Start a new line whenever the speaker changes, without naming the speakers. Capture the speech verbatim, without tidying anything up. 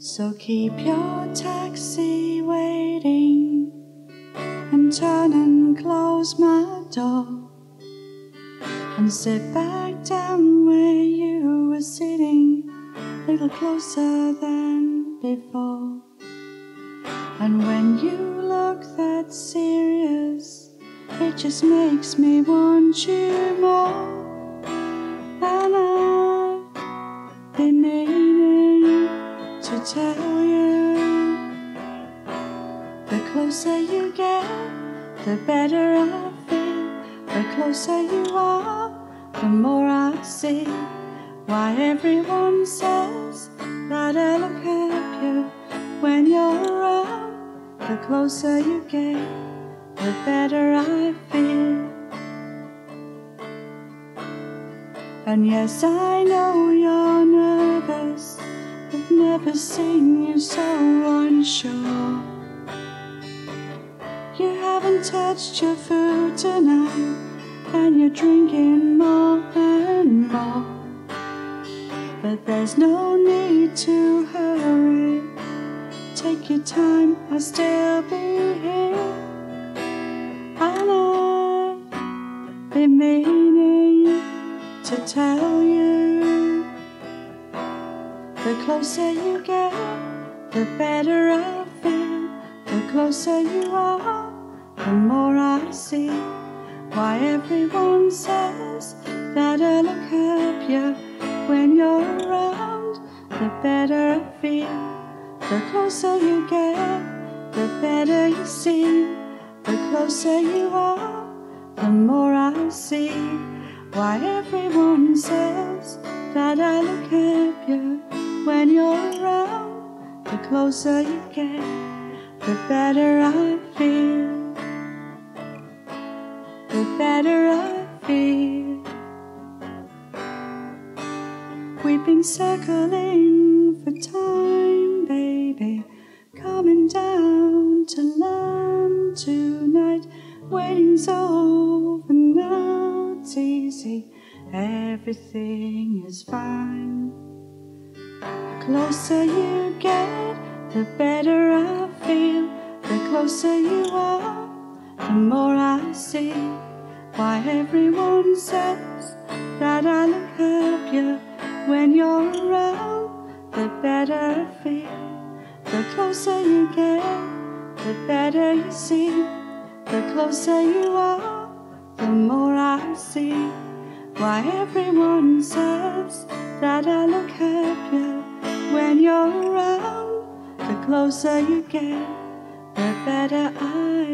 So keep your taxi waiting and turn and close my door and sit back down where you were sitting, a little closer than before. And when you look that serious, it just makes me want you more. And I've been meaning to tell you, the closer you get, the better I feel. The closer you are, the more I see why everyone says that I look happier when you're around. The closer you get, the better I feel. And yes, I know you're nervous, I've never seen you so unsure. You haven't touched your food tonight, and you're drinking more and more. But there's no need to hurry, take your time, I'll still be here. And I've been meaning to tell you, the closer you get, the better I feel. The closer you are, the more I see why everyone says that I look happier when you're around. The better I feel. The closer you get, the better you see. The closer you are, the more I see why everyone says that I look happier when you're around. The closer you get, the better I feel. The better I feel. We've been circling for time, baby, coming down to land tonight. Waiting's over now, it's easy, everything is fine. The closer you get, the better I feel. The closer you are, the more I see why everyone says that I look happier when you're around. The better I feel. The closer you get, the better you see. The closer you are, the more I see why everyone says that I look happier when you're around. The closer you get, the better I